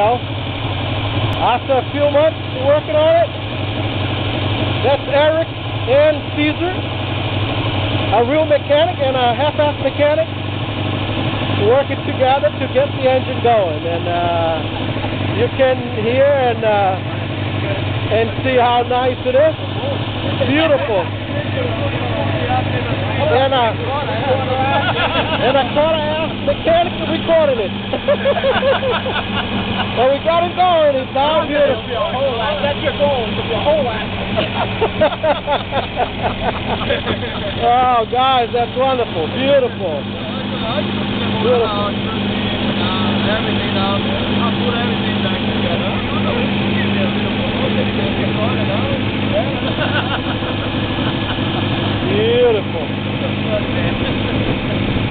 go. After a few months working on it, that's Eric and Caesar, a real mechanic and a half-ass mechanic, working together to get the engine going. And you can hear and see how nice it is. Beautiful. And a quarter-ass mechanic recording it. Well, we got it going. It's all beautiful. That's your goal, to be a whole lot. Oh, guys, that's wonderful. Beautiful. Beautiful. Everything out there. I'll put everything back together. Beautiful.